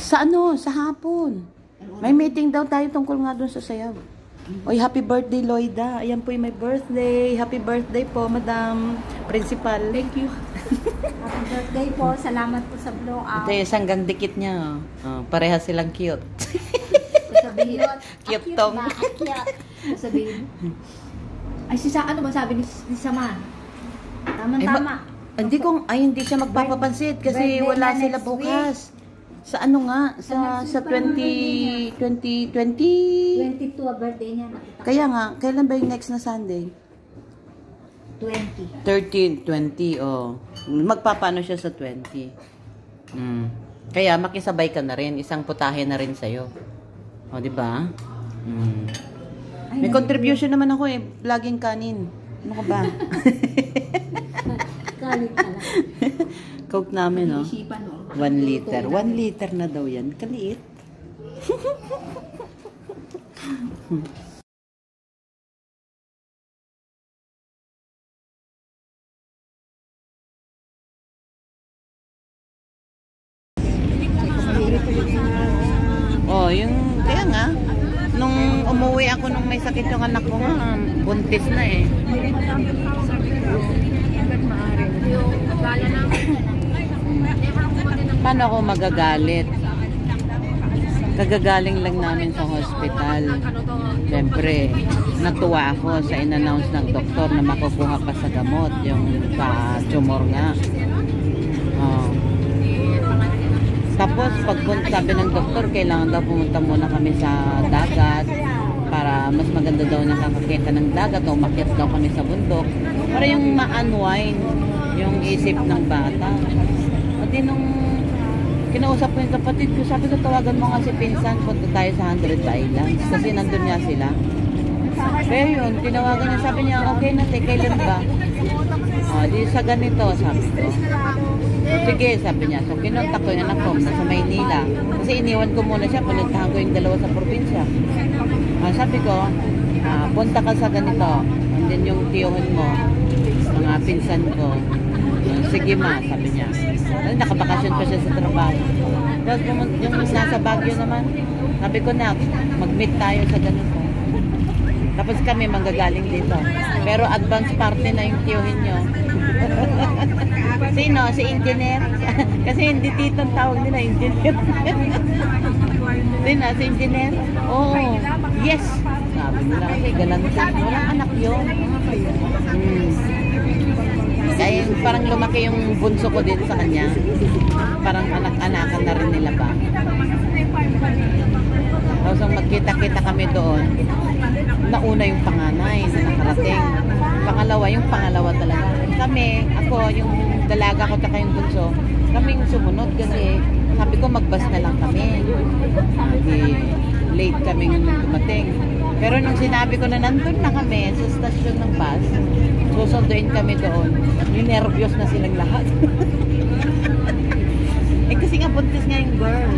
Sa ano? Sa hapon. May meeting daw tayo tungkol nga doon sa sayaw. Oy, happy birthday, Loida. Ayan po yung my birthday. Happy birthday po, Madam Principal. Thank you. Happy birthday po. Salamat po sa blowout. Ito yung hanggang dikit niya. Oh, pareha silang cute. Sabihin, Cute tong. Sabihin. Ay, ano ba sabi ni Saman? Tama-tama. Hindi siya magpapapansit kasi wala sila bukas. Sa ano nga? Sa 22 birthday niya. Kaya nga, kailan ba yung next na Sunday? 20. 13, 20, oh. Magpapano siya sa 20. Kaya makisabay ka na rin. Isang putahe na rin sa'yo. O, di ba? May contribution naman ako eh. Laging kanin. Ano ka ba? Kalit pala. Coke namin, no? 1 liter. 1 liter na daw yan. Kaliit. Oh, yung kaya nga nung umuwi ako nung may sakit yung anak ko nga, buntis na eh. Paano ako magagalit? Kagagaling lang namin sa hospital. Siyempre, natuwa ako sa in-announce ng doktor na makukuha pa sa gamot yung sa tumor nga. Oh. Tapos, sabi ng doktor, kailangan daw pumunta muna kami sa dagat para mas maganda daw nakakakita ng dagat o umakyat daw kami sa bundok para yung ma-unwind yung isip ng bata. At nung kinausap ko yung kapatid ko, sabi ko, tawagan mo nga si Pinsan, punta tayo sa 100 Islands kasi nandun nga sila. Pero yun, tinawagan niya, sabi niya, okay na, kailan ba? Di sa ganito, sabi ko. Sige, sabi niya. So, kinontak ko yung anak ko sa Maynila. Kasi iniwan ko muna siya, pununtahan ko yung dalawa sa probinsya. Sabi ko, punta ka sa ganito. And then yung tiyuhin mo, mga pinsan ko. Sige ma, sabi niya. Nakabakasyon pa siya sa trabaho. Tapos yung nasa Baguio naman, sabi ko na, mag-meet tayo sa ganito. Tapos kami manggagaling dito. Pero advance party na yung tiyuhin nyo. Sino? Si engineer? Kasi hindi tito ang tawag nila, engineer. Sino? Si engineer? Oo. Yes! Sabi nila, kasi galante. Walang anak yun. Kaya parang lumaki yung bunso ko din sa kanya. Parang anak-anakan na rin nila ba. Tapos nung magkita-kita kami doon, nauna yung panganay na nakarating. Pangalawa, yung pangalawa talaga. Kami, ako, yung dalaga ko tsaka yung bunso, kaming sumunod kasi sabi ko magbas na lang kami. Late kaming dumating. Pero nung sinabi ko na nandun na kami sa stasyon ng bus, susunduin kami doon, yung nervyos na silang lahat. Kasi nga buntis nga yung girl.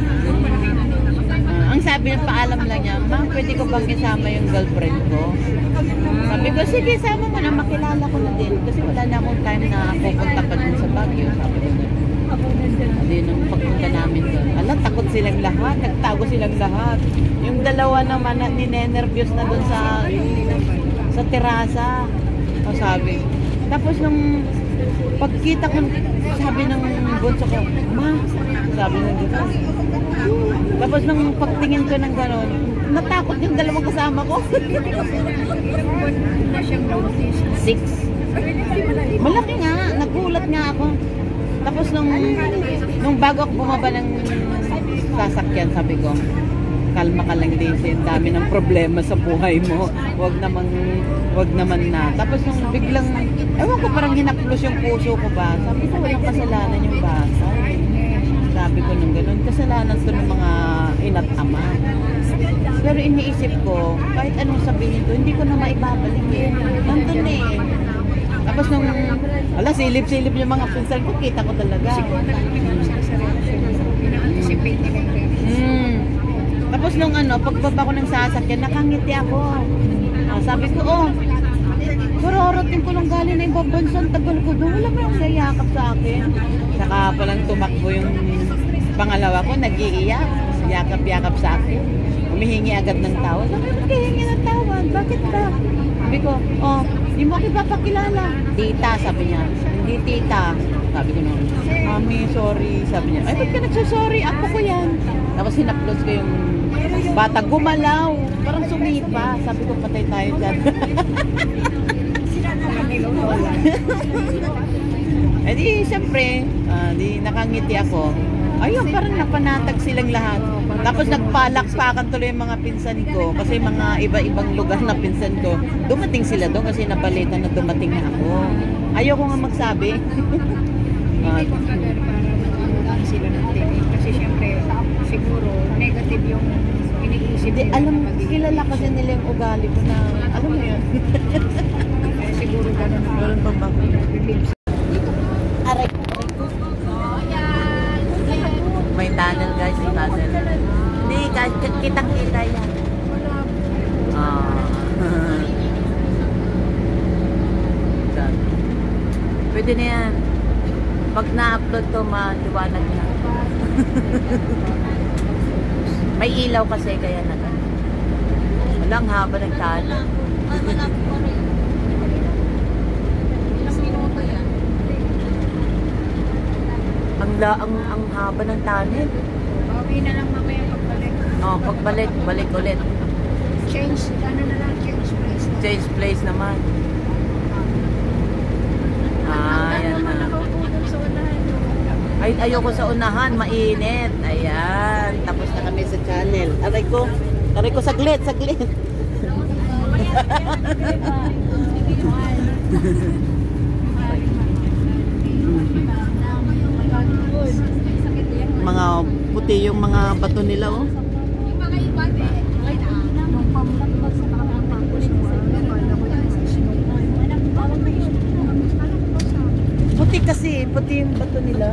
Ang sabi niya, paalam lang niya, ma, pwede ko bang isama yung girlfriend ko? Sabi ko, sige, sama mo na, makilala ko na din. Kasi wala na akong time na pupunta pa din sa Baguio. Sabi ko, hindi nung pagpunta namin doon. Alam, takot silang lahat, nagtago silang lahat. Yung dalawa naman, ninenervyos na doon sa terasa. O sabi. Tapos nung pagkita ko, sabi ng bunso ko, ma, sabi ng gano'n. Tapos nung pagtingin ko ng gano'n, natakot yung dalawang kasama ko. 6. Malaki nga, nagulat nga ako. Tapos nung bago ako bumaba ng sasakyan, sabi ko, kalma ka lang, Daisy, dami ng problema sa buhay mo. Wag naman na. Tapos nung biglang, ewan ko, parang hinaplos yung puso ko ba. Sabi ko, walang kasalanan yung bata. Sabi ko nung ganun, kasalanan to ng mga ina't ama. Pero iniisip ko, kahit anong sabihin ko, hindi ko na maibabalik eh. Nandun eh. Tapos nung, silip-silip yung mga pinsan ko, kita ko talaga. Tapos nung pagbaba ko ng sasakyan, nakangiti ako. Sabi ko, kararating ko lang galing na yung babansan, tagal ko doon. Wala ba yung nayakap sa akin? Saka palang tumakbo yung Pangalawa ko, nag-iiyak. Yakap-yakap sa akin. Humihingi agad ng tawad. Sabi, ba't kayo hingi ng tawad? Bakit ka? Sabi ko, oh, di mo ako ipapakilala. Tita, sabi niya. Hindi tita. Sabi ko noon, Mami, sorry. Sabi niya, ay, ba't ka nagsasorry? Ako ko yan. Tapos sinaplos ko yung bata. Gumalaw. Parang sumipa. Sabi ko, patay tayo dyan. Eh di, siyempre, di nakangiti ako. Ayun, parang napanatag silang lahat. Tapos nagpalakpakan tuloy yung mga pinsan ko. Kasi mga iba-ibang lugar na pinsan ko. Dumating sila doon kasi napalitan na dumating na ako. Ayoko nga magsabi. Hindi ko kagad para matulungan sila ng tinig. Kasi syempre, siguro, negative yung iniisip Hindi, nila. alam, na magiging kilala kasi nila yung ugali ko na, alam mo yun. Kaya siguro gano'n na. Meron pa ba? Aray. May tunnel guys, may tunnel. Hindi, kitang-kita yan. Pwede na yan. Pag na-upload to, maliwanag na. May ilaw kasi, kaya na gano'n. Walang haba ng tunnel. Ang haba ng tunnel. Okay na lang mamaya pagbalik. Oh, pagbalik, balik ulit. Change, ano na lang, change place na. Change place naman. Ayan na. Ay, ayoko sa unahan, mainit. Ayan, tapos na kami sa channel. Aray ko, saglit. Mga puti yung mga bato nila, oh. Puti kasi, puti yung bato nila.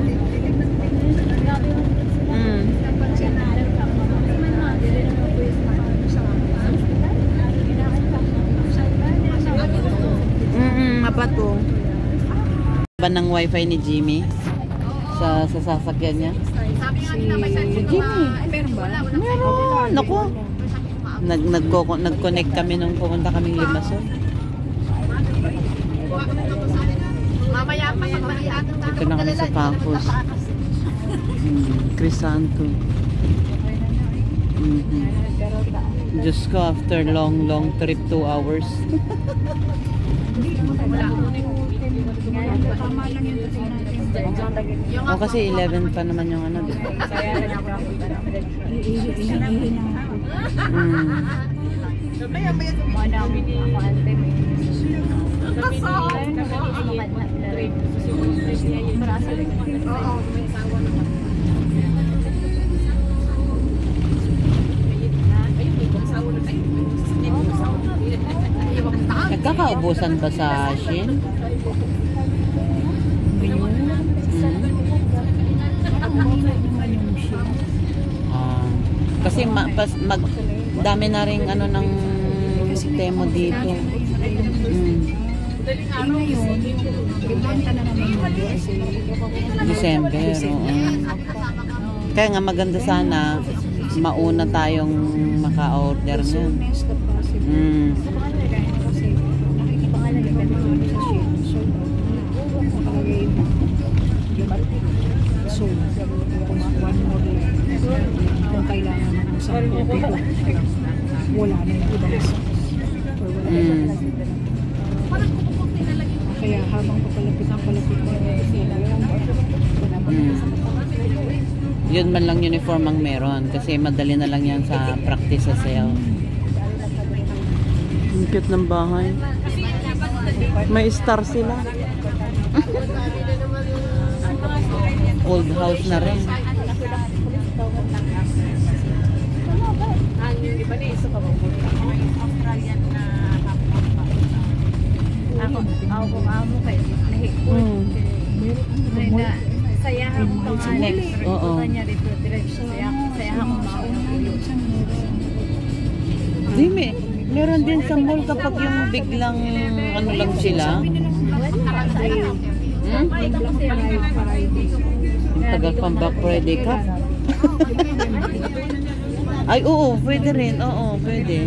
Mabato. Ba ng wifi ni Jimmy sa sasakyan niya? Si Jimmy. Meron ba? Meron. Naku. Nag-connect kami nung pumunta kaming Limassol. Ito na kami sa Pacos. Crisanto. Diyos ko, after long trip, 2 hours. O kasi 11 pa naman yung ano, diba? Nagkakaubusan ba sa Shein? Kasi dami na rin ano ng Temo dito. December. Kaya nga maganda sana mauna tayong maka-order niyan. So, one more day. Kung kailangan ng isang copy ko, wala na yung ibang stock. Or wala na. Kaya habang papalapit na yun man lang uniform ang meron kasi madali na lang yan sa practice sa sayaw. Ang cute ng bahay. May star sila. Old house na rin. Ako amo kayo. Sayahan mo Next, oo. Dime, meron din sa mall kapag yung biglang ano lang sila. Tagal pang Black Friday ka. Ay, oo, pwede rin. Oo, pwede.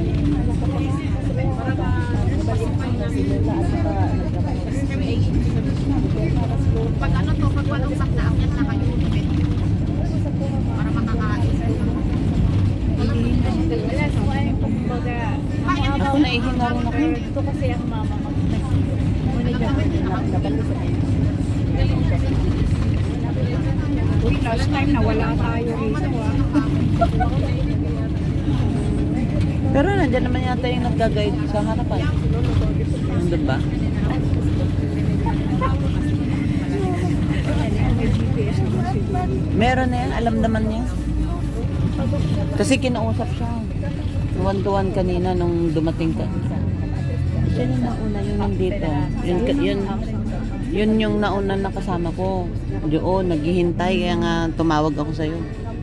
Pag ano to, pag walong sak na akyat na kayo, para makakain. Ako naihinga rin ako. Ito kasi ang mama ko. Uy, last time nawala tayo rito Pero nandiyan naman yata yung nag-guide sa harapan. Nandun ba? Meron na yan. Alam naman niya. Kasi kinausap siya. One-to-one kanina nung dumating ka. Siya yung nauna yung nandito. Yun yung nauna na kasama ko. Doon, naghihintay. Kaya nga tumawag ako sa'yo.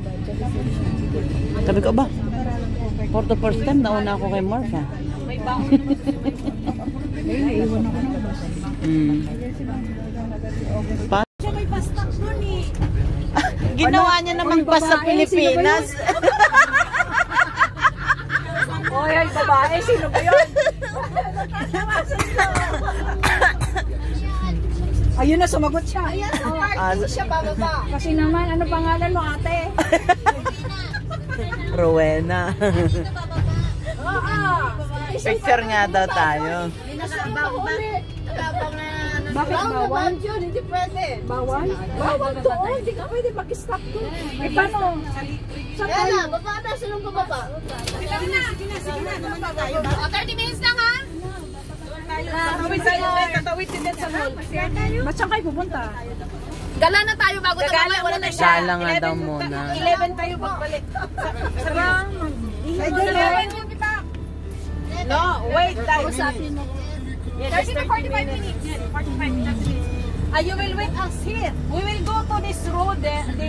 Sabi ko, ba? For the first time, nauna ako kay Marv, ha? May baon Ayun, naiwan ako ng bus. May pastak doon eh. Ginawa niya namang bus sa Pilipinas. Oy, ay babae, sino ba yun? Ayun na, sumagot siya. Siya bababa. Kasi naman, ano pangalan mo, ate? Rowena. Picture nga daw tayo. Bakit bawal? Hindi pwede. Bawal? Bawal to, hindi ka pwede mag-stop to. Eh, paano? Saan Kaya tayo? na, baba na, sunong bababa. Sige na. 30 minutes lang ha. Tatawid tayo, tatawid din sa mall. Ba't saan kayo pupunta? Gala na tayo bago tumamay. Wala na siya. Gala nga daw muna. 11 tayo pagbalik. Sarang. Ay, No, wait. 30 to 45 minutes. 45 minutes. You will wait us here. We will go to this road.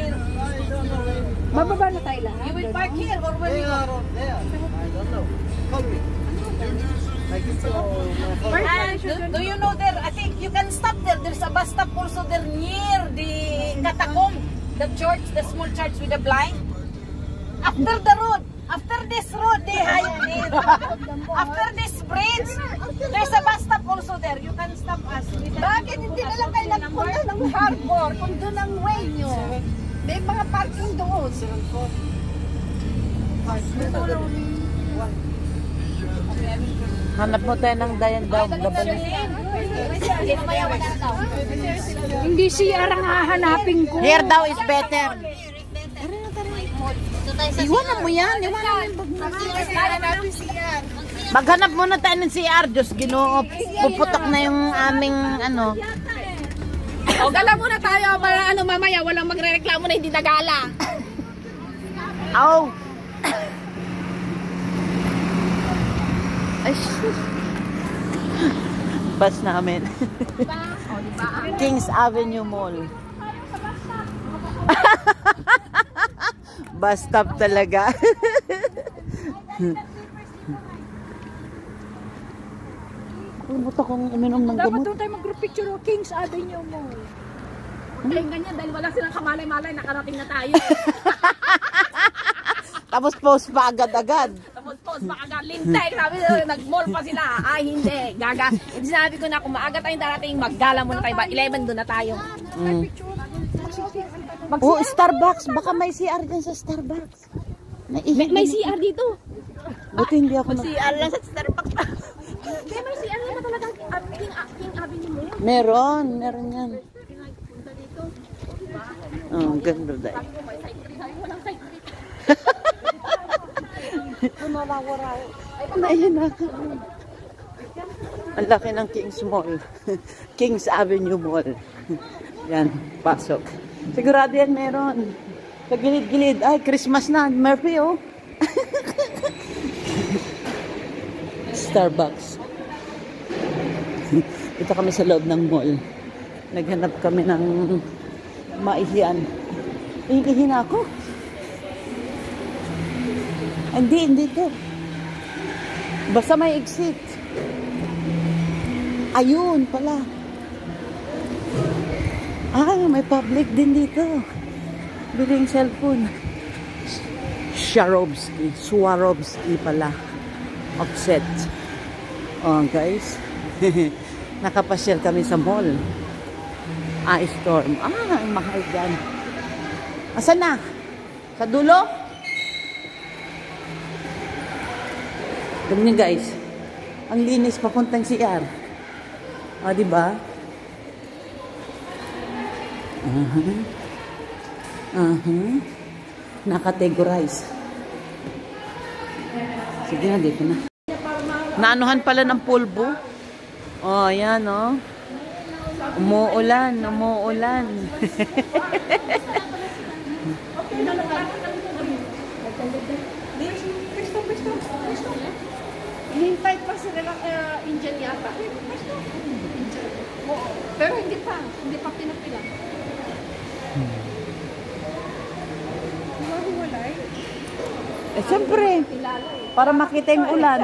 Bababa na tayo lahat. You will park here or where we go? Do you know there? I think you can stop there. There's a bus stop also there near the catacomb, the church, the small church with the blind. After the road, after this road, they hide there. After this bridge, there's a bus stop also there. You can stop us. Bakit hindi na lang kayo nagpunta ng harbor kung doon ang way nyo? May mga parking doon. Hanap mo tayo ng dayan daw. Hindi siya ang hahanapin ko. Here daw is better. Iwanan mo yan. Iwanan mo yung bag mo. Maghanap muna tayo ng CR. Diyos, Ginoo. Puputok na yung aming ano. O, gala muna tayo para ano mamaya walang magre-reklamo na hindi nagala. Aw! Ay, shit. Bus namin. Kings Avenue Mall. Bus stop talaga. Kalimutan kong uminom ng Dapat gamot. doon tayo mag-group picture o Kings Avenue Mall. Ay, ganyan dahil wala silang kamalay-malay nakarating na tayo. Tapos post pa agad-agad. Tapos post makagad lintay. Sabi nag-mall pa sila. Ay, hindi. Gaga. Hindi sinabi ko na kung maaga tayong darating, maggala muna tayo. 11 doon na tayo. Mm. Oh, Starbucks. Baka may CR dyan sa Starbucks. May CR dito. Buti hindi ako na... CR lang sa Starbucks. Kaya may CR naman talaga King Avenue mo. Meron yan. Oh, ganda dahil. Naiyan ako. Ang laki ng Kings Mall. Kings Avenue Mall. Yan, pasok. Sigurado yan meron. Sa gilid-gilid. Ay, Christmas na. Murphy, oh. Starbucks. Ito kami sa loob ng mall. Naghanap kami ng maihian. Ihihin ako. Hindi to. Basta may exit. Ayun pala. Ah, may public din dito. Biling cellphone. Swarovski pala. Offset. Oh, guys. Nakapasyal kami sa mall. Ice Storm. Ang mahal dyan. Asan na? Sa dulo? Ganyan guys. Ang linis papuntang CR. O, diba? Nakategorize. Sige na, dito na. Naanuhan pala ng pulbo. Oh, yan, oh. Umuulan. Hinihintay pa sila ng Indian yata. Pero hindi pa pinapila. Mahiwalay. Siyempre, para makita yung ulan.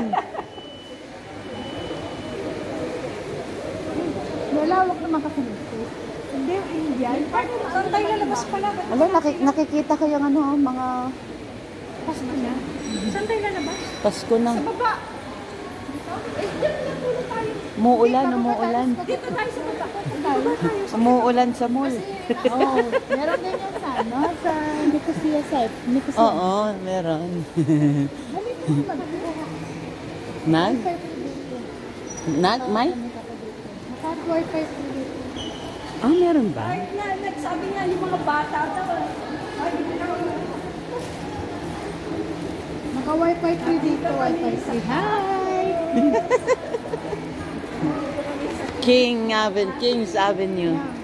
Malawak naman kasi nito. Hindi, Indian. Saan tayo lalabas pala? Alam, nakikita ko yung mga Pasko na. Saan tayo lalabas? Pasko na. Sa baba. Diyan na muna tayo. Umuulan. Dito tayo sa baba. Umuulan sa mall. Oo, meron din yung sa Nicosia site. Oo, meron. Nag? May? Naka-wifi po dito. Meron ba? Nagsabi nga yung mga bata daw. Naka-wifi po dito. Wifi say hi! Kings Avenue.